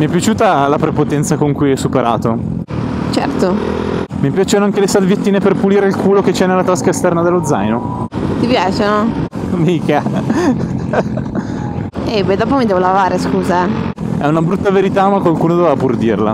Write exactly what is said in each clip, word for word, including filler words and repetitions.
Mi è piaciuta la prepotenza con cui è superato. Certo. Mi piacciono anche le salviettine per pulire il culo che c'è nella tasca esterna dello zaino. Ti piacciono? Mica. Ehi, beh, dopo mi devo lavare, scusa. È una brutta verità, ma qualcuno doveva pur dirla.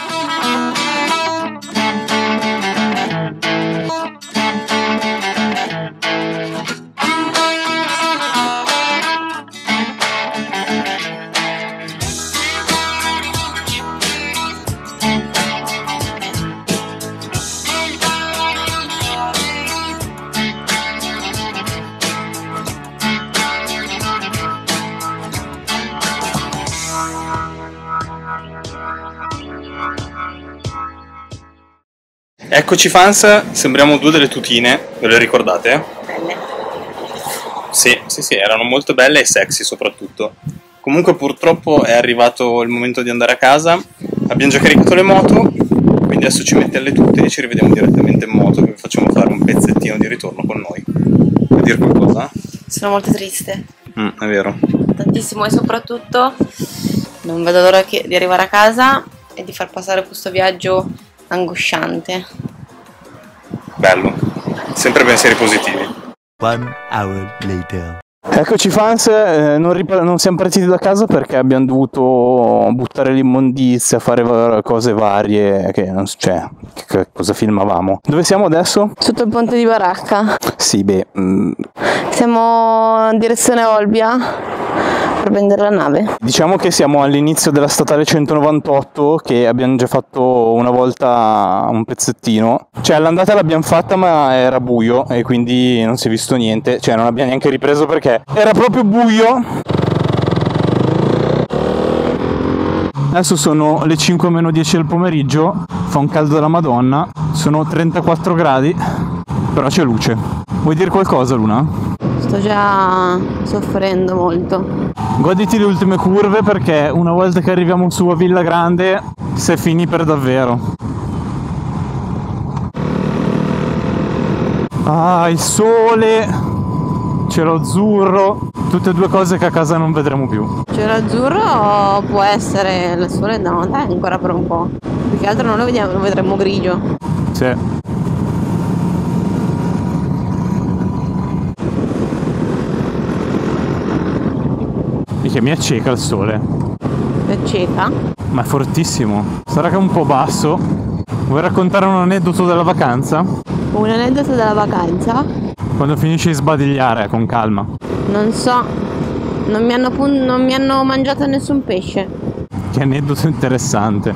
Eccoci fans, sembriamo due delle tutine, ve le ricordate? Belle. Sì, sì, sì, erano molto belle e sexy soprattutto. Comunque purtroppo è arrivato il momento di andare a casa, abbiamo già caricato le moto, quindi adesso ci mette alle tute e ci rivediamo direttamente in moto, che vi facciamo fare un pezzettino di ritorno con noi. Vuoi dire qualcosa? Sono molto triste. Mm, è vero. Tantissimo, e soprattutto non vedo l'ora che- di arrivare a casa e di far passare questo viaggio angosciante. Bello, sempre pensieri positivi. One hour later. Eccoci fans, eh, non, rip- non siamo partiti da casa perché abbiamo dovuto buttare l'immondizia, fare va- cose varie, che non so, cioè, che, che cosa filmavamo. Dove siamo adesso? Sotto il ponte di Baracca. Sì, beh, mm, Siamo in direzione Olbia per prendere la nave. diciamo che siamo all'inizio della statale centonovantotto, che abbiamo già fatto una volta un pezzettino. Cioè, all'andata l'abbiamo fatta ma era buio e quindi non si è visto niente, cioè non abbiamo neanche ripreso perché era proprio buio. Adesso sono le cinque meno dieci del pomeriggio, fa un caldo della Madonna, sono trentaquattro gradi, però c'è luce. Vuoi dire qualcosa, Luna? Sto già soffrendo molto. Goditi le ultime curve perché una volta che arriviamo su a Villa Grande si è finì per davvero. Ah, il sole, cielo azzurro, tutte e due cose che a casa non vedremo più. Cielo azzurro può essere, il sole no, dai, ancora per un po'. Più che altro non lo vediamo, lo vedremo grigio. Sì. Che mi acceca il sole. È cieca. Ma è fortissimo. Sarà che è un po' basso. Vuoi raccontare un aneddoto della vacanza? Un aneddoto della vacanza? Quando finisci di sbadigliare, con calma. Non so, non mi hanno, pun- non mi hanno mangiato nessun pesce. Che aneddoto interessante.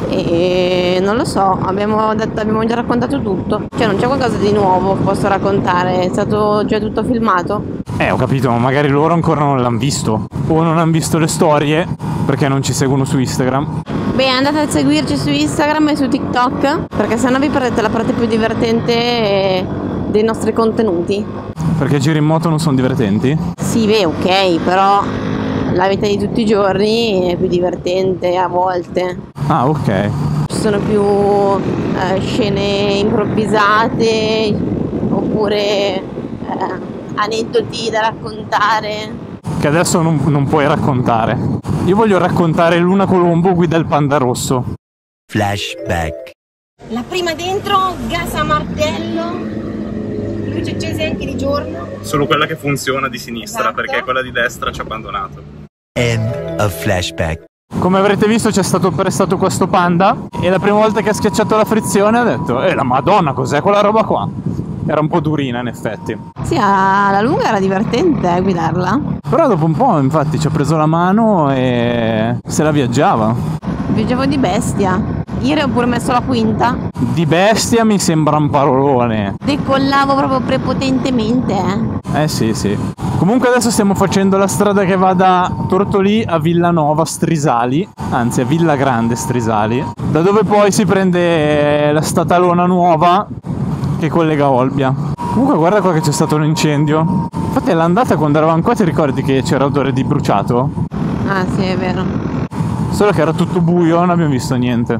E non lo so, abbiamo detto, abbiamo già raccontato tutto. Cioè non c'è qualcosa di nuovo che posso raccontare, è stato già tutto filmato. Eh, ho capito, ma magari loro ancora non l'hanno visto. O non hanno visto le storie, perché non ci seguono su Instagram. Beh, andate a seguirci su Instagram e su TikTok, perché sennò vi perdete la parte più divertente dei nostri contenuti. Perché giri in moto non sono divertenti? Sì, beh, ok, però la vita di tutti i giorni è più divertente a volte. Ah, ok. Ci sono più eh, scene improvvisate oppure eh, aneddoti da raccontare. Che adesso non, non puoi raccontare. Io voglio raccontare Luna Colombo guida il panda rosso. Flashback. La prima dentro, gas a martello, luci accese anche di giorno. Solo quella che funziona di sinistra, Esatto. perché quella di destra ci ha abbandonato. End of flashback. Come avrete visto c'è stato prestato questo panda e la prima volta che ha schiacciato la frizione ha detto eh la madonna cos'è quella roba qua? Era un po' durina in effetti. Sì, alla lunga era divertente eh, guidarla. Però dopo un po' infatti ci ha preso la mano e se la viaggiava. Viaggiavo di bestia. Ieri ho pure messo la quinta. Di bestia mi sembra un parolone. Decollavo proprio prepotentemente, eh. Eh sì sì. Comunque adesso stiamo facendo la strada che va da Tortolì a Villanova Strisali, anzi a Villa Grande Strisali, da dove poi si prende la statalona nuova che collega Olbia. Comunque guarda qua che c'è stato un incendio. Infatti all'andata quando eravamo qua ti ricordi che c'era odore di bruciato? Ah sì, è vero. Solo che era tutto buio, non abbiamo visto niente.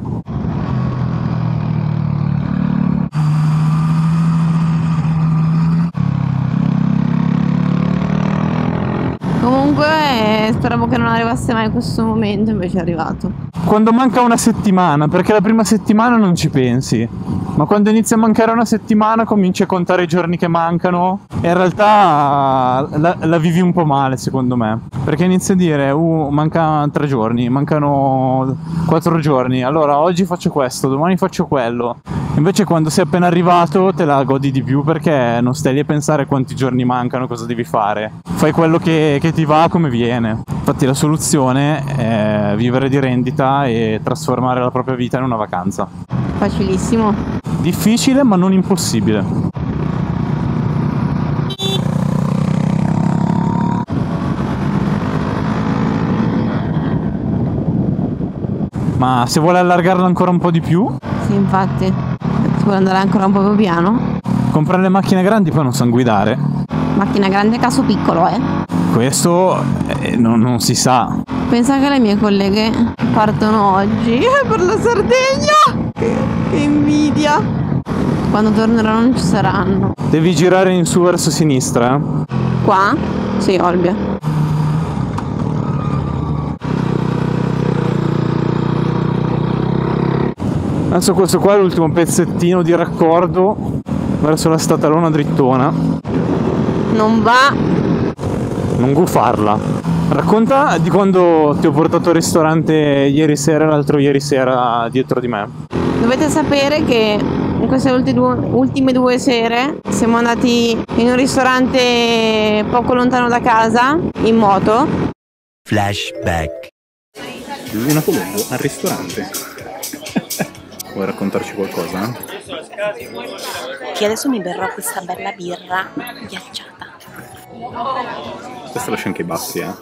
Comunque e speravo che non arrivasse mai questo momento, invece è arrivato. Quando manca una settimana, perché la prima settimana non ci pensi, ma quando inizia a mancare una settimana cominci a contare i giorni che mancano e in realtà la, la vivi un po' male, secondo me, perché inizi a dire uh, manca tre giorni, mancano quattro giorni, allora oggi faccio questo, domani faccio quello. Invece quando sei appena arrivato te la godi di più, perché non stai lì a pensare quanti giorni mancano, cosa devi fare, fai quello che, che ti va come viene. Infatti la soluzione è vivere di rendita e trasformare la propria vita in una vacanza. Facilissimo. Difficile ma non impossibile. Ma se vuole allargarla ancora un po' di più? Sì, infatti. Si vuole andare ancora un po' più piano? Comprare le macchine grandi poi non sanno guidare. Macchina grande, caso piccolo, eh? Questo eh, non, non si sa. Pensa che le mie colleghe partono oggi per la Sardegna. Che, che invidia. Quando torneranno non ci saranno. Devi girare in su verso sinistra. Eh? Qua? Sì, Olbia. Adesso questo qua è l'ultimo pezzettino di raccordo verso la statalona drittona. Non va. Non gufarla. Racconta di quando ti ho portato al ristorante ieri sera e l'altro ieri sera dietro di me. Dovete sapere che in queste ultime due, ultime due sere siamo andati in un ristorante poco lontano da casa, in moto. Flashback. Una colombo al ristorante. Vuoi raccontarci qualcosa? Che adesso mi berrò questa bella birra ghiacciata. Questa lascia anche i bassi, eh?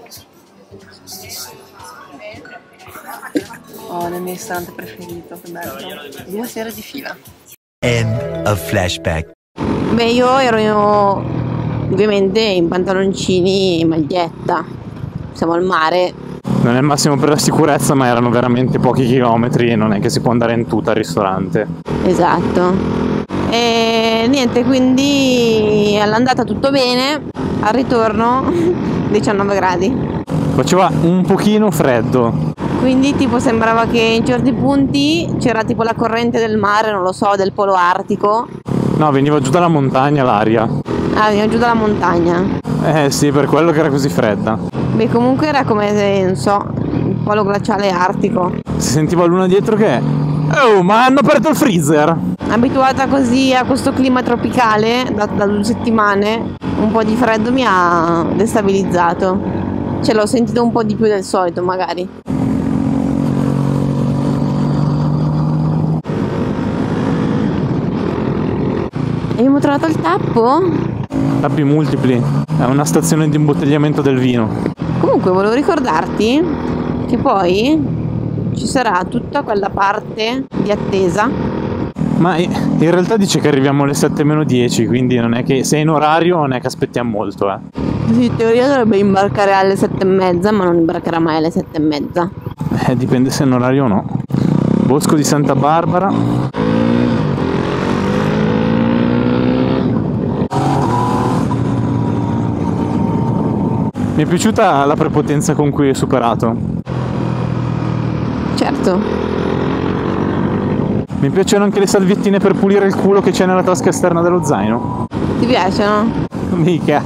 Oh, nel mio ristorante preferito, che bello. Due sere di fila. End of flashback. Beh, io ero io, ovviamente in pantaloncini e maglietta. Siamo al mare. Non è il massimo per la sicurezza, ma erano veramente pochi chilometri e non è che si può andare in tuta al ristorante. Esatto. E niente, quindi all'andata tutto bene, al ritorno diciannove gradi. Faceva un pochino freddo. Quindi tipo sembrava che in certi punti c'era tipo la corrente del mare, non lo so, del polo artico. No, veniva giù dalla montagna l'aria. Ah, veniva giù dalla montagna. Eh sì, per quello che era così fredda. Beh, comunque era come, se, non so, il polo glaciale artico. Si sentiva l'una dietro che... Oh, ma hanno aperto il freezer! Abituata così a questo clima tropicale da, da due settimane, un po' di freddo mi ha destabilizzato. Cioè l'ho sentito un po' di più del solito magari. Abbiamo trovato il tappo? Tappi multipli. È una stazione di imbottigliamento del vino. Comunque volevo ricordarti che poi ci sarà tutta quella parte di attesa. Ma in realtà dice che arriviamo alle sette meno dieci, quindi non è che se è in orario non è che aspettiamo molto, eh. Sì, in teoria dovrebbe imbarcare alle sette e mezza, ma non imbarcherà mai alle sette e mezza. Eh, dipende se è in orario o no. Bosco di Santa Barbara. Mi è piaciuta la prepotenza con cui è superato. Certo. Mi piacciono anche le salviettine per pulire il culo che c'è nella tasca esterna dello zaino. Ti piacciono? Mica.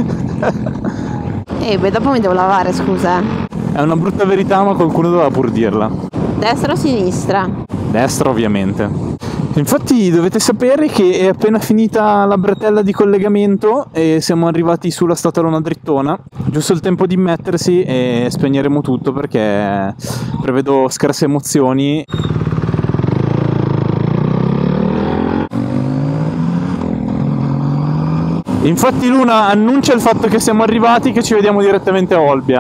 Eh beh, dopo mi devo lavare, scusa. È una brutta verità, ma qualcuno doveva pur dirla. Destra o sinistra? Destra, ovviamente. Infatti dovete sapere che è appena finita la bretella di collegamento e siamo arrivati sulla statalona drittona. Giusto il tempo di mettersi e spegneremo tutto perché prevedo scarse emozioni. Infatti Luna annuncia il fatto che siamo arrivati, che ci vediamo direttamente a Olbia.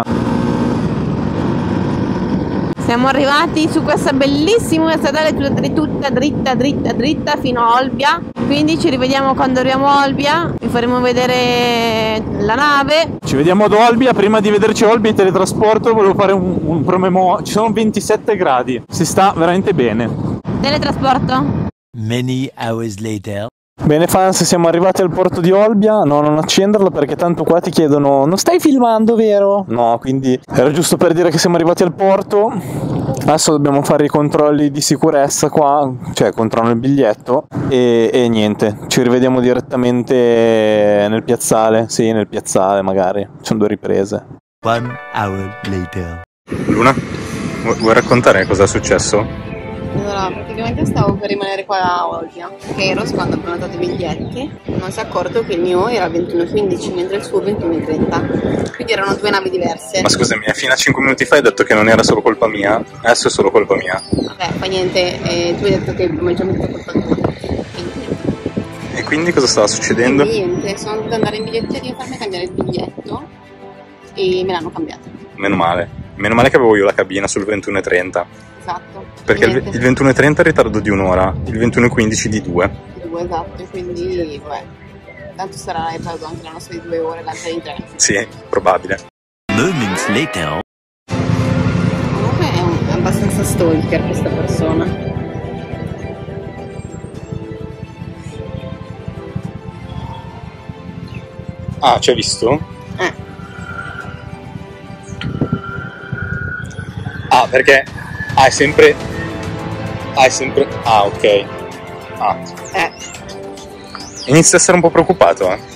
Siamo arrivati su questa bellissima stradale tutta, tutta dritta, dritta, dritta fino a Olbia. Quindi ci rivediamo quando arriviamo a Olbia. Vi faremo vedere la nave. Ci vediamo ad Olbia. Prima di vederci a Olbia in teletrasporto volevo fare un, un promemoria. Ci sono ventisette gradi. Si sta veramente bene. Teletrasporto? Many hours later. Bene fans, siamo arrivati al porto di Olbia. No, non accenderlo perché tanto qua ti chiedono: non stai filmando, vero? No, quindi era giusto per dire che siamo arrivati al porto. Adesso dobbiamo fare i controlli di sicurezza qua, cioè controllo il biglietto e, e niente, ci rivediamo direttamente nel piazzale. Sì, nel piazzale magari, ci sono due riprese. One hour later. Luna, vuoi raccontare cosa è successo? Allora, praticamente stavo per rimanere qua a Olbia, che Eros quando ha prenotato i biglietti non si è accorto che il mio era ventuno e quindici mentre il suo ventuno e trenta, quindi erano due navi diverse. Ma scusami, fino a cinque minuti fa hai detto che non era solo colpa mia, adesso è solo colpa mia. Vabbè, fa niente, eh, tu hai detto che mi hai già messo colpa tua. Quindi... E quindi cosa stava succedendo? E niente, sono dovuta andare in biglietteria a farmi cambiare il biglietto e me l'hanno cambiato. Meno male, meno male che avevo io la cabina sul ventuno e trenta. Esatto. Perché il, il ventuno e trenta è in ritardo di un'ora, il ventuno e quindici di due. Di due, esatto, quindi vabbè. Tanto sarà in ritardo anche la nostra di due ore, l'altra di tre. Sì, probabile. Moments later. Comunque è, un, è abbastanza stalker questa persona. Ah, ci hai visto? Eh. Ah, perché hai sempre... Hai sempre... Ah, ok. Ah. Eh. Inizio a essere un po' preoccupato, eh.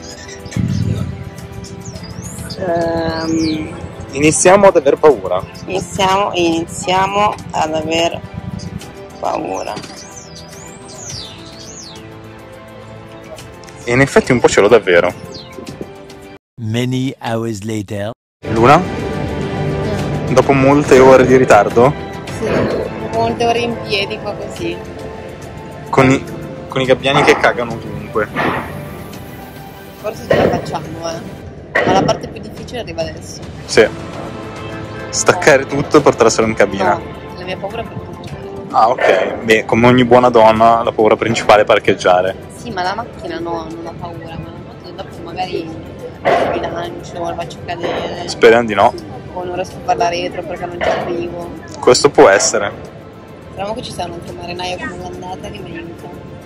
Um, Iniziamo ad aver paura. iniziamo, iniziamo ad aver paura. E in effetti un po' ce l'ho davvero. Many hours later. Luna? Dopo molte ore di ritardo? Sì, molte ore in piedi qua così. Con i, con i gabbiani che cagano ovunque. Forse ce la facciamo, eh. Ma la parte più difficile arriva adesso. Sì. Staccare tutto e portarselo in cabina. No, la mia paura è parcheggiare. Ah, ok. Beh, come ogni buona donna, la paura principale è parcheggiare. Sì, ma la macchina no, non ha paura, ma la moto dopo magari mi lancio, la faccio cadere. Speriamo di no. O non riesco a farla retro perché non ci arrivo. Questo può essere. Speriamo che ci sia un altro marinaio come l'andata che mi aiuta.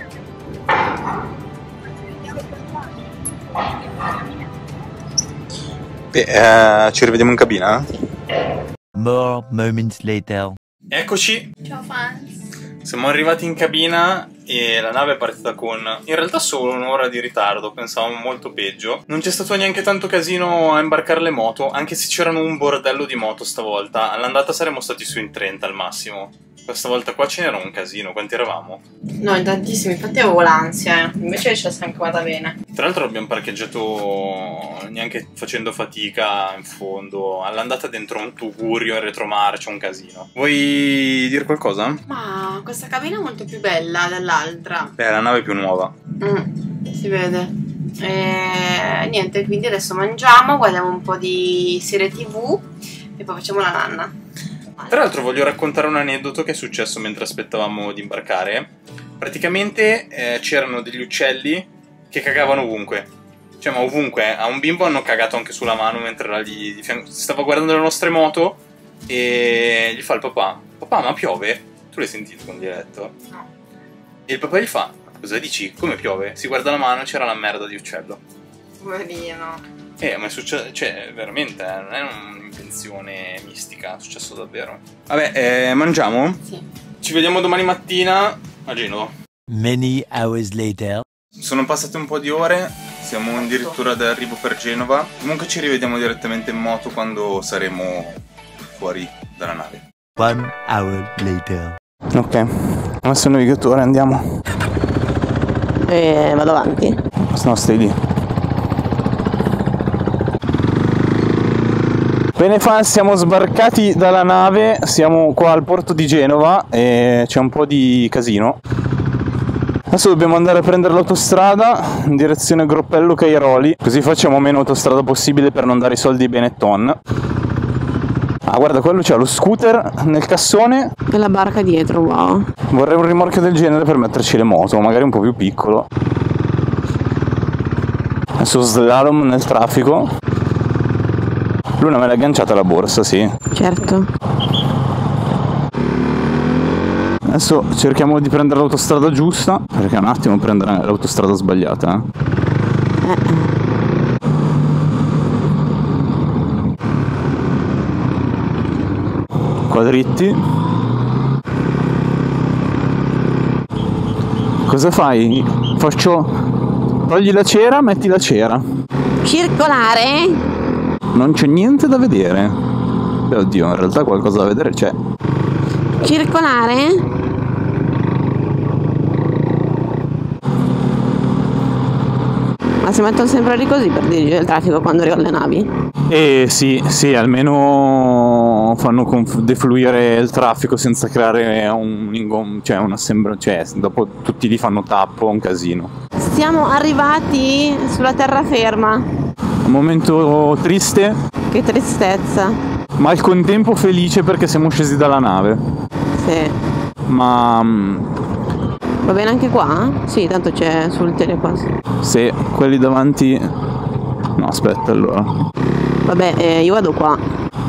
Beh, eh, ci rivediamo in cabina? More moments later. Eccoci. Ciao fans. Siamo arrivati in cabina e la nave è partita con in realtà solo un'ora di ritardo, pensavamo molto peggio. Non c'è stato neanche tanto casino a imbarcare le moto, anche se c'erano un bordello di moto stavolta. All'andata saremmo stati su in trenta al massimo. Questa volta qua ce n'era un casino, quanti eravamo? No, in tantissimi, infatti avevo l'ansia, eh. Invece ce la siamo cavata bene. Tra l'altro abbiamo parcheggiato neanche facendo fatica in fondo. All'andata dentro un tugurio in retromarcia, un casino. Vuoi dire qualcosa? Ma questa cabina è molto più bella dell'altra. Beh, la nave è più nuova. Mm, si vede. E niente, quindi adesso mangiamo, guardiamo un po' di serie tv e poi facciamo la nanna. Tra l'altro voglio raccontare un aneddoto che è successo mentre aspettavamo di imbarcare. Praticamente eh, c'erano degli uccelli che cagavano ovunque. Cioè, ma ovunque. A un bimbo hanno cagato anche sulla mano mentre era lì di fianco. Stava guardando le nostre moto e gli fa il papà: papà, ma piove? Tu l'hai sentito con dialetto? No. E il papà gli fa: cosa dici? Come piove? Si guarda la mano e c'era la merda di uccello. Poverino. Eh, ma è successo, cioè, veramente, eh, non è un'invenzione mistica, è successo davvero. Vabbè, eh, mangiamo? Sì. Ci vediamo domani mattina a Genova. Many hours later. Sono passate un po' di ore, siamo addirittura d'arrivo per Genova. Comunque ci rivediamo direttamente in moto quando saremo fuori dalla nave. One hour later. Ok, adesso il navigatore, andiamo. E vado avanti. No, stai lì. Bene fans, siamo sbarcati dalla nave, siamo qua al porto di Genova e c'è un po' di casino. Adesso dobbiamo andare a prendere l'autostrada in direzione Groppello Cairoli, così facciamo meno autostrada possibile per non dare i soldi ai Benetton. Ah, guarda, quello c'è lo scooter nel cassone E la barca dietro, wow. Vorrei un rimorchio del genere per metterci le moto, magari un po' più piccolo. Adesso slalom nel traffico. Luna me l'ha agganciata alla borsa, sì. Certo. Adesso cerchiamo di prendere l'autostrada giusta, perché è un attimo prendere l'autostrada sbagliata. Eh? Qua dritti. Cosa fai? Faccio... Togli la cera, metti la cera. Circolare? Non c'è niente da vedere. Beh, oddio, in realtà qualcosa da vedere c'è. Circolare? Ma si mettono sempre lì così per dirigere il traffico quando arrivano le navi? Eh sì, sì, almeno fanno defluire il traffico senza creare un ingom... cioè un assembro... cioè dopo tutti lì fanno tappo, un casino. Siamo arrivati sulla terraferma. Un momento triste. Che tristezza. Ma al contempo felice perché siamo scesi dalla nave. Sì. Ma... va bene anche qua? Sì, tanto c'è sul telepass. Sì, quelli davanti... No, aspetta allora. Vabbè, eh, io vado qua.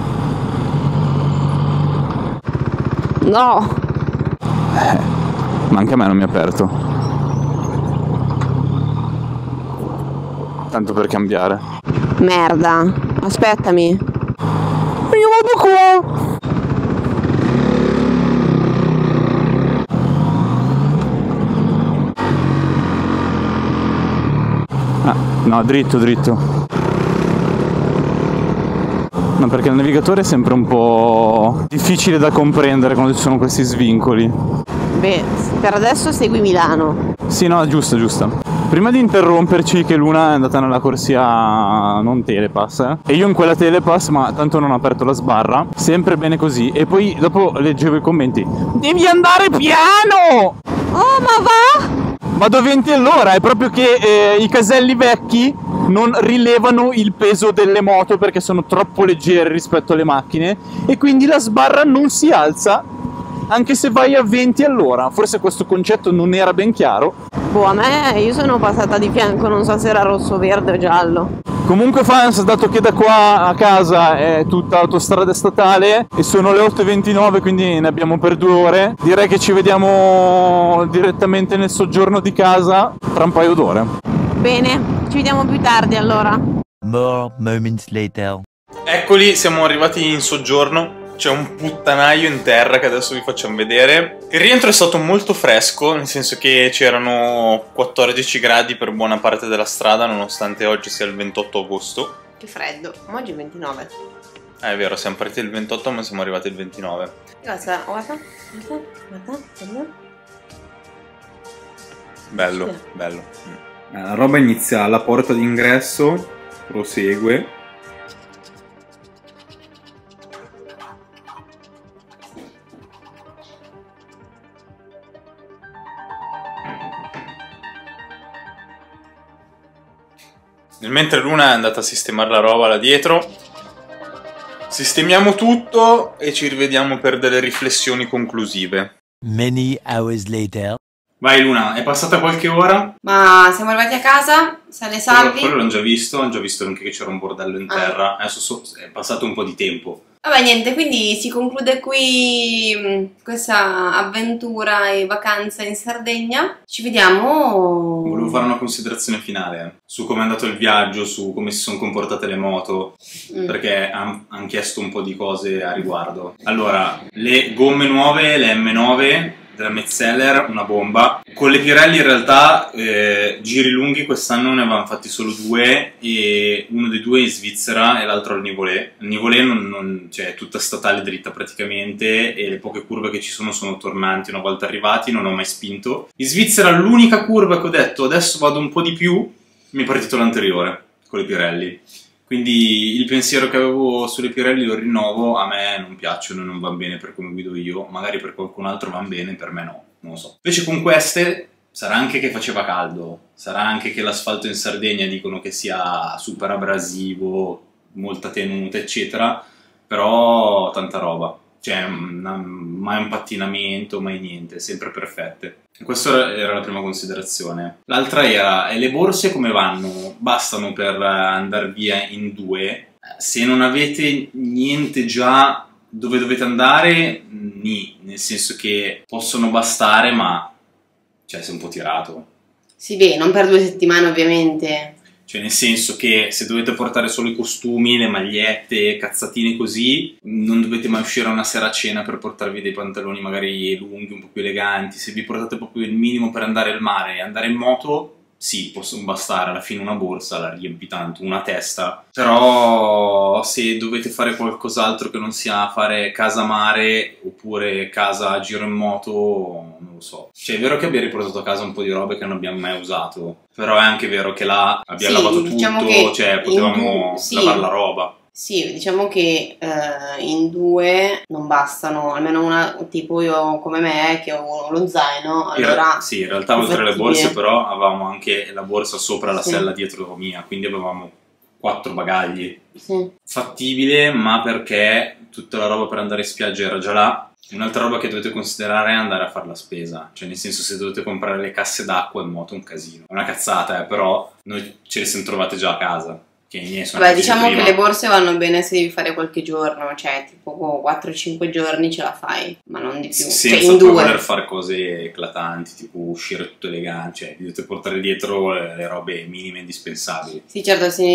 No! Eh, ma anche a me non mi ha aperto. Tanto per cambiare. Merda. Aspettami. Io vado qua! Ah, no, dritto, dritto. No, perché il navigatore è sempre un po' difficile da comprendere quando ci sono questi svincoli. Beh, per adesso segui Milano. Sì, no, giusto, giusto. Prima di interromperci, che Luna è andata nella corsia non telepass, eh? E io in quella telepass, ma tanto non ho aperto la sbarra. Sempre bene così. E poi dopo leggevo i commenti. Devi andare piano! Oh, ma va? Vado venti all'ora, è proprio che eh, i caselli vecchi non rilevano il peso delle moto perché sono troppo leggere rispetto alle macchine e quindi la sbarra non si alza anche se vai a venti all'ora. Forse questo concetto non era ben chiaro. Boh, a me io sono passata di fianco, non so se era rosso, verde o giallo. Comunque fans, dato che da qua a casa è tutta autostrada statale e sono le otto e ventinove, quindi ne abbiamo per due ore, direi che ci vediamo direttamente nel soggiorno di casa tra un paio d'ore. Bene, ci vediamo più tardi allora. More moments later. Eccoli, siamo arrivati in soggiorno. C'è un puttanaio in terra che adesso vi facciamo vedere. Il rientro è stato molto fresco, nel senso che c'erano quattordici gradi per buona parte della strada, nonostante oggi sia il ventotto agosto. Che freddo, ma oggi è il ventinove. Eh, è vero, siamo partiti il ventotto ma siamo arrivati il ventinove. Guarda, guarda, guarda, guarda, guarda. Bello, Sì. bello. La roba inizia alla porta d'ingresso, prosegue. Nel mentre Luna è andata a sistemare la roba là dietro, sistemiamo tutto e ci rivediamo per delle riflessioni conclusive. Many hours later. Vai Luna, è passata qualche ora? Ma siamo arrivati a casa? Sane salvi? Quello l'ho già visto, ho già visto anche che c'era un bordello in terra. Ah. Adesso so, è passato un po' di tempo. Vabbè, niente, quindi si conclude qui mh, questa avventura e vacanza in Sardegna. Ci vediamo. Volevo fare una considerazione finale eh, su come è andato il viaggio, su come si sono comportate le moto, mm. perché hanno han chiesto un po' di cose a riguardo. Allora, le gomme nuove, le M nove della Metzeler, una bomba. Con le Pirelli in realtà eh, giri lunghi quest'anno ne avevamo fatti solo due, e uno dei due in Svizzera e l'altro al Nivolé. Il Nivolé non, non, cioè, è tutta statale dritta praticamente, e le poche curve che ci sono sono tornanti una volta arrivati, non ho mai spinto. In Svizzera l'unica curva che ho detto adesso vado un po' di più, mi è partito l'anteriore con le Pirelli. Quindi il pensiero che avevo sulle Pirelli lo rinnovo, a me non piacciono, non va bene per come guido io, magari per qualcun altro va bene, per me no, non lo so. Invece con queste, sarà anche che faceva caldo, sarà anche che l'asfalto in Sardegna dicono che sia super abrasivo, molta tenuta eccetera, però tanta roba, cioè mai un pattinamento, mai niente, sempre perfette. Questa era la prima considerazione. L'altra era, e le borse come vanno? Bastano per andare via in due? Se non avete niente già dove dovete andare, nì, nel senso che possono bastare, ma cioè sei un po' tirato. Sì, beh, non per due settimane ovviamente. Cioè nel senso che se dovete portare solo i costumi, le magliette, cazzatine così, non dovete mai uscire a una sera a cena per portarvi dei pantaloni magari lunghi, un po' più eleganti. Se vi portate proprio il minimo per andare al mare e andare in moto, sì, possono bastare, alla fine una borsa la riempi tanto, una testa. Però se dovete fare qualcos'altro che non sia fare casa mare oppure casa giro in moto, non lo so. Cioè è vero che abbiamo riportato a casa un po' di robe che non abbiamo mai usato, però è anche vero che là abbiamo Sì, lavato diciamo tutto, che cioè in potevamo due- sì. lavare la roba. Sì, diciamo che eh, in due non bastano, almeno una tipo io come me che ho lo zaino, In allora... re- sì, in realtà oltre alle fattibile. borse però avevamo anche la borsa sopra la Sì. sella dietro mia, quindi avevamo quattro bagagli. Sì. Fattibile, ma perché tutta la roba per andare in spiaggia era già là. Un'altra roba che dovete considerare è andare a fare la spesa, cioè nel senso se dovete comprare le casse d'acqua in moto è un casino. È una cazzata, eh, però noi ce le siamo trovate già a casa. Che i miei sono Beh, acquisiti diciamo prima. che le borse vanno bene se devi fare qualche giorno, cioè tipo quattro cinque giorni ce la fai, ma non di più. Senza cioè in poi due. voler fare cose eclatanti, tipo uscire tutto elegante, cioè vi dovete portare dietro le, le robe minime indispensabili. Sì, certo, se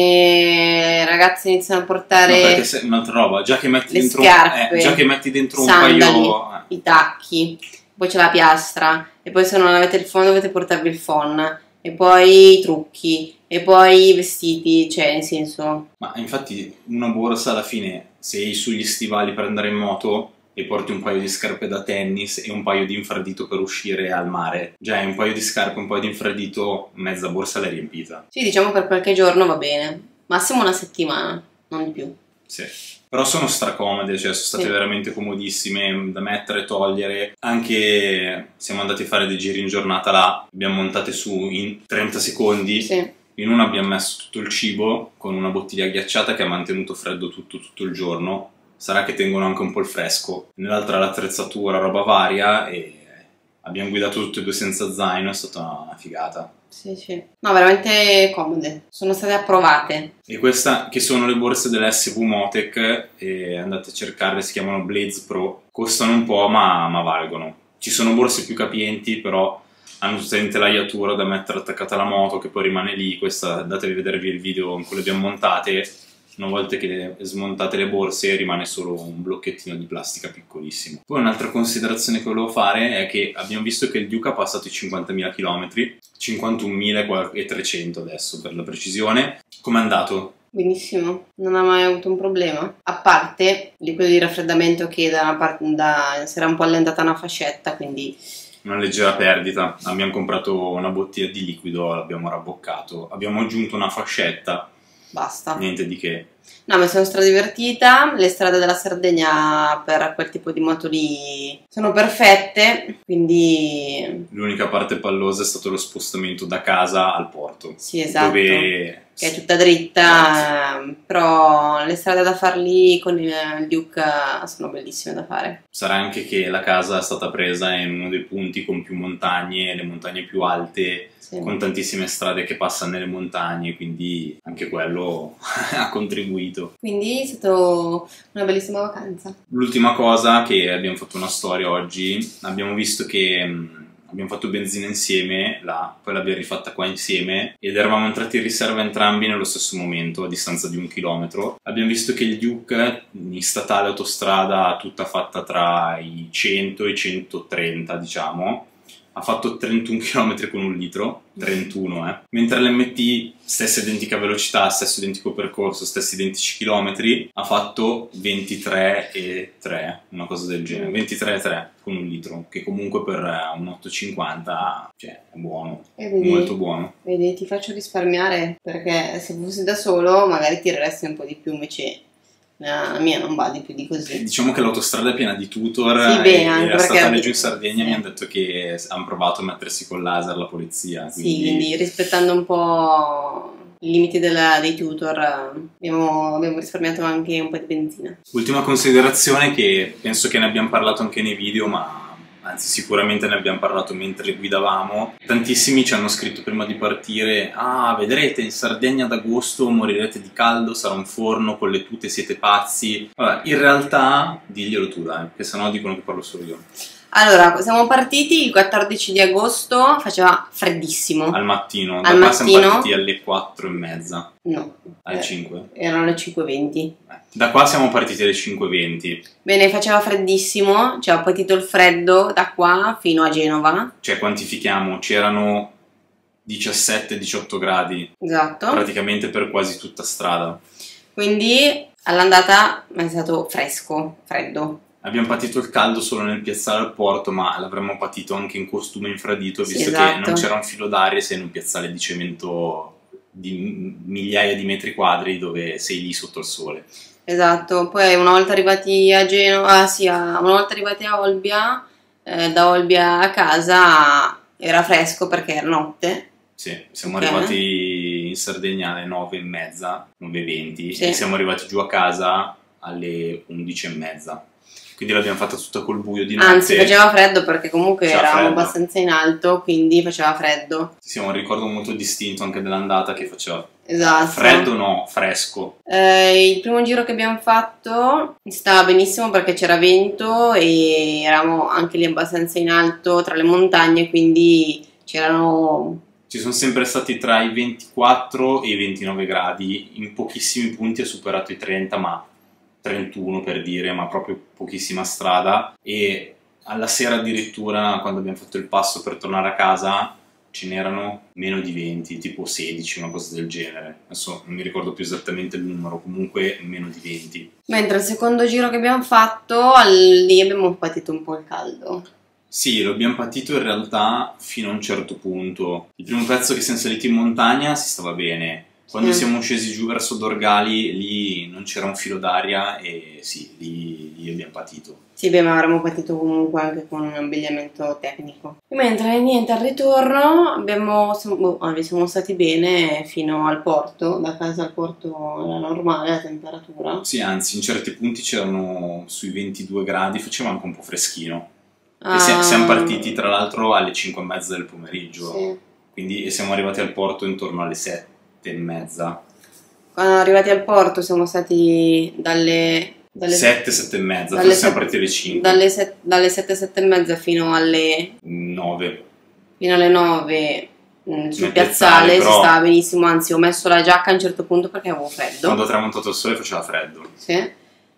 i ragazzi iniziano a portare No, perché se un'altra roba, già che metti le dentro, scarpe, eh, già che metti dentro un sandali, paio... eh. i tacchi, poi c'è la piastra, e poi se non avete il phon dovete portarvi il phon, e poi i trucchi, e poi i vestiti, cioè nel senso... Ma infatti una borsa alla fine, se hai sugli stivali per andare in moto e porti un paio di scarpe da tennis e un paio di infradito per uscire al mare, già hai un paio di scarpe, un paio di infradito, mezza borsa l'hai riempita. Sì, diciamo per qualche giorno va bene, massimo una settimana, non di più. Sì. Però sono stracomode, cioè sono state Sì. veramente comodissime da mettere e togliere. Anche siamo andati a fare dei giri in giornata là, abbiamo montate su in trenta secondi. Sì. In una abbiamo messo tutto il cibo con una bottiglia ghiacciata che ha mantenuto freddo tutto, tutto il giorno. Sarà che tengono anche un po' il fresco. Nell'altra l'attrezzatura, roba varia, e abbiamo guidato tutte e due senza zaino, è stata una figata. Sì, sì. No, veramente comode. Sono state approvate. E questa, che sono le borse dell'S V Motec, e andate a cercarle, si chiamano Blaze Pro. Costano un po', ma, ma valgono. Ci sono borse più capienti, però hanno tutta l'intelaiatura da mettere attaccata alla moto, che poi rimane lì. Questa, andatevi a vedervi il video in cui le abbiamo montate. Una volta che le, smontate le borse rimane solo un blocchettino di plastica piccolissimo. Poi un'altra considerazione che volevo fare è che abbiamo visto che il Duke ha passato i cinquantamila chilometri, cinquantunomila trecento adesso per la precisione. Com'è andato? Benissimo, non ha mai avuto un problema. A parte il liquido di raffreddamento che da una parte da, si era un po' allentata una fascetta, quindi... Una leggera perdita. Abbiamo comprato una bottiglia di liquido, l'abbiamo rabboccato. Abbiamo aggiunto una fascetta. Basta. Niente di che. No, mi sono stradivertita. Le strade della Sardegna per quel tipo di moto lì sono perfette, quindi... L'unica parte pallosa è stato lo spostamento da casa al porto. Sì, esatto. Dove... Che è tutta dritta, eh, però le strade da far lì con il Duke sono bellissime da fare. Sarà anche che la casa è stata presa in uno dei punti con più montagne, le montagne più alte, Sì. con tantissime strade che passano nelle montagne, quindi anche quello ha contribuito. Quindi è stata una bellissima vacanza. L'ultima cosa, che abbiamo fatto una storia oggi, abbiamo visto che mh, abbiamo fatto benzina insieme là, poi l'abbiamo rifatta qua insieme ed eravamo entrati in riserva entrambi nello stesso momento, a distanza di un chilometro. Abbiamo visto che il Duke in statale autostrada, tutta fatta tra i cento e i centotrenta, diciamo, ha fatto trentuno chilometri con un litro, trentuno eh, mentre l'M T, stessa identica velocità, stesso identico percorso, stessi identici chilometri, ha fatto ventitré e tre, una cosa del genere, ventitré e tre con un litro, che comunque per un ottocentocinquanta, cioè, è buono, E vedi, molto buono. vedi, ti faccio risparmiare, perché se fossi da solo magari tireresti un po' di più, invece la mia non va di più di così. Diciamo che l'autostrada è piena di tutor, Sì, beh, e, anche e la perché- statale giù in Sardegna sì. mi hanno detto che hanno provato a mettersi col laser la polizia. Sì, quindi rispettando un po' i limiti della- dei tutor abbiamo, abbiamo risparmiato anche un po' di benzina. Ultima considerazione, che penso che ne abbiamo parlato anche nei video, ma anzi sicuramente ne abbiamo parlato mentre guidavamo. Tantissimi ci hanno scritto prima di partire: ah, vedrete, in Sardegna ad agosto morirete di caldo, sarà un forno con le tute, siete pazzi. Vabbè, in realtà diglielo tu, dai, perché sennò dicono che parlo solo io. Allora, siamo partiti il quattordici di agosto, faceva freddissimo. Al mattino, Al da qua mattino? siamo partiti alle quattro e mezza. No. Alle eh, cinque? Erano le cinque e venti. Eh, Da qua siamo partiti alle cinque e venti. Bene, faceva freddissimo, ci ha patito il freddo da qua fino a Genova. Cioè, quantifichiamo, c'erano diciassette diciotto gradi, Esatto. praticamente per quasi tutta strada. Quindi all'andata è stato fresco, freddo. Abbiamo patito il caldo solo nel piazzale al porto, ma l'avremmo patito anche in costume infradito, Sì, visto esatto. che non c'era un filo d'aria, sei in un piazzale di cemento di migliaia di metri quadri dove sei lì sotto il sole. Esatto, poi una volta arrivati a Genova, ah, sì, a- una volta arrivati a Olbia, eh, da Olbia a casa era fresco perché era notte. Sì, siamo Ok. arrivati in Sardegna alle nove e mezza, nove e venti, Sì. e siamo arrivati giù a casa alle undici e mezza. Quindi l'abbiamo fatta tutta col buio di notte. Anzi, faceva freddo perché comunque Faceva eravamo freddo. abbastanza in alto, quindi faceva freddo. Sì, ho un ricordo molto distinto anche dell'andata che faceva Esatto. freddo, no, fresco. Eh, il primo giro che abbiamo fatto stava benissimo perché c'era vento e eravamo anche lì abbastanza in alto tra le montagne, quindi c'erano... Ci sono sempre stati tra i ventiquattro e i ventinove gradi, in pochissimi punti ha superato i trenta, ma trentuno per dire, ma proprio pochissima strada. E alla sera addirittura, quando abbiamo fatto il passo per tornare a casa, ce n'erano meno di venti, tipo sedici, una cosa del genere. Adesso non mi ricordo più esattamente il numero, comunque meno di venti. Mentre il secondo giro che abbiamo fatto, al- lì abbiamo patito un po' il caldo. Sì, lo abbiamo patito in realtà fino a un certo punto. Il primo pezzo che siamo saliti in montagna si stava bene. Quando Mm. siamo scesi giù verso Dorgali, lì non c'era un filo d'aria e sì, lì, lì abbiamo patito. Sì, beh, ma avremmo patito comunque anche con un abbigliamento tecnico. Mentre niente, al ritorno abbiamo, siamo, boh, siamo stati bene fino al porto. Da casa al porto era normale la temperatura. Sì, anzi, in certi punti c'erano sui ventidue gradi, faceva anche un po' freschino. Ah, E si- siamo partiti tra l'altro alle cinque e mezza del pomeriggio, sì. quindi e siamo arrivati al porto intorno alle sette e mezza. Quando arrivati al porto siamo stati dalle... dalle sette, sette e mezza, dalle forse siamo set- partiti alle cinque. dalle, set- dalle sette, sette e mezza fino alle, nove. fino alle nove mh, sul Nel piazzale, piazzale, si però- stava benissimo, anzi ho messo la giacca a un certo punto perché avevo freddo. Quando è tramontato il sole faceva freddo. Sì.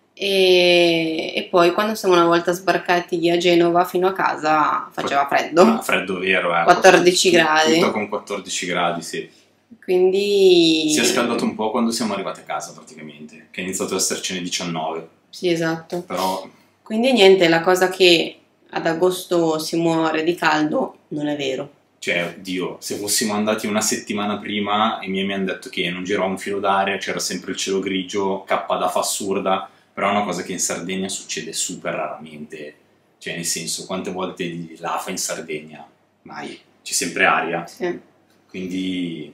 E, e poi quando siamo una volta sbarcati a Genova fino a casa faceva freddo, Ma freddo vero, eh. quattordici Tut- gradi. Tutto con quattordici gradi, sì. quindi Si è scaldato un po' quando siamo arrivati a casa praticamente, che è iniziato ad essercene diciannove, Sì, esatto. però Quindi niente, la cosa che ad agosto si muore di caldo non è vero. cioè, Dio, se fossimo andati una settimana prima, i miei mi hanno detto che non girava un filo d'aria, c'era sempre il cielo grigio, cappa d'afa assurda, però è una cosa che in Sardegna succede super raramente, cioè nel senso, quante volte di l'afa in Sardegna? Mai, c'è sempre aria, Sì. quindi...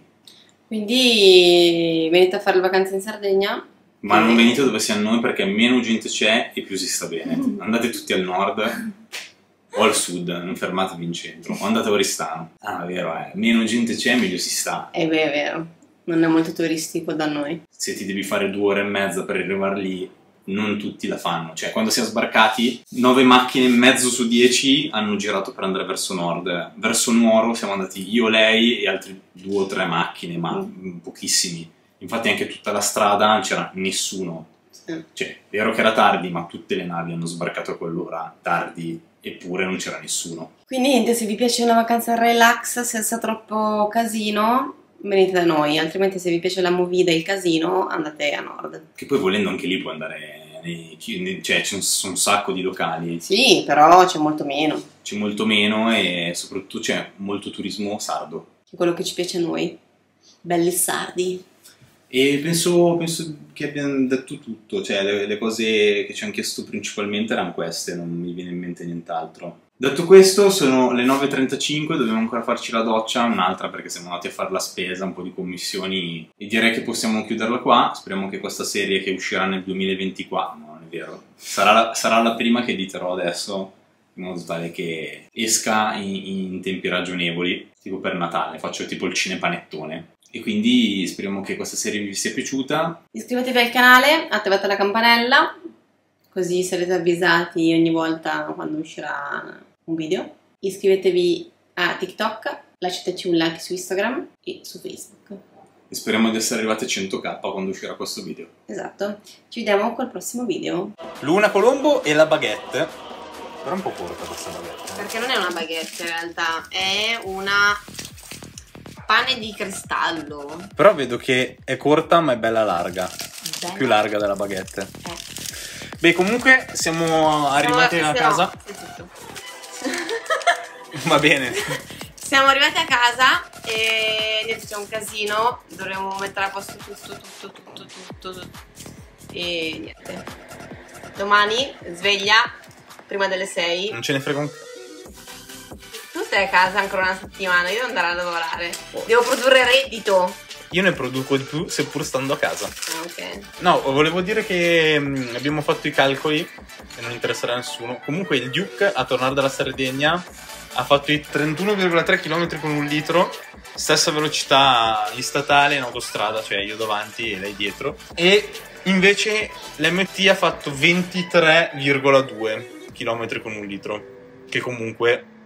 Quindi venite a fare le vacanze in Sardegna? Ma non Eh. venite dove siamo noi perché meno gente c'è e più si sta bene. Andate tutti al nord o al sud, non fermatevi in centro, o andate a Oristano. Ah, vero, eh. Meno gente c'è, meglio si sta. Eh beh, è vero, non è molto turistico da noi. Se ti devi fare due ore e mezza per arrivare lì, non tutti la fanno. Cioè, quando siamo sbarcati, nove macchine e mezzo su dieci hanno girato per andare verso nord. Verso Nuoro siamo andati io, lei e altri due o tre macchine, ma Mm. pochissimi. Infatti anche tutta la strada non c'era nessuno. Sì. Cioè, è vero che era tardi, ma tutte le navi hanno sbarcato a quell'ora tardi, eppure non c'era nessuno. Quindi niente, se vi piace una vacanza relax senza troppo casino, venite da noi, altrimenti se vi piace la movida e il casino, andate a nord. Che poi volendo anche lì puoi andare, nei, nei- cioè c'è un, un sacco di locali, Sì, però c'è molto meno, c'è molto meno e soprattutto c'è molto turismo sardo. che è quello che ci piace a noi. Belli sardi. E penso, penso che abbiamo detto tutto, cioè le, le cose che ci hanno chiesto principalmente erano queste, non mi viene in mente nient'altro. Detto questo, sono le nove e trentacinque, dobbiamo ancora farci la doccia, un'altra perché siamo andati a fare la spesa, un po' di commissioni, e direi che possiamo chiuderla qua. Speriamo che questa serie che uscirà nel duemilaventiquattro, no, non è vero, sarà la, sarà la prima che editerò adesso, in modo tale che esca in, in tempi ragionevoli, tipo per Natale, faccio tipo il cinepanettone. E quindi speriamo che questa serie vi sia piaciuta. Iscrivetevi al canale, attivate la campanella, così sarete avvisati ogni volta quando uscirà un video. Iscrivetevi a TikTok, lasciateci un like su Instagram e su Facebook. E speriamo di essere arrivati a cento k quando uscirà questo video. Esatto, ci vediamo col prossimo video. Luna Colombo e la baguette. Però è un po' corta questa baguette. Perché non è una baguette in realtà, è una pane di cristallo. Però vedo che è corta ma è bella larga. Bella. Più larga della baguette. Eh. Beh, comunque siamo arrivati Siamo, a casa. No, zitto. Va bene. Siamo arrivati a casa e niente, c'è un casino. Dovremmo mettere a posto tutto, tutto, tutto, tutto, tutto. E niente. Domani sveglia prima delle sei. Non ce ne frega un c***o. Tu stai a casa ancora una settimana, io devo andare a lavorare. Devo produrre reddito. Io ne produco di più seppur stando a casa. Ah, ok. No, volevo dire che mh, abbiamo fatto i calcoli e non interesserà a nessuno. Comunque il Duke, a tornare dalla Sardegna, ha fatto i trentuno virgola tre chilometri con un litro, stessa velocità in statale in autostrada, cioè io davanti e lei dietro. E invece l'M T ha fatto ventitré virgola due chilometri con un litro, che comunque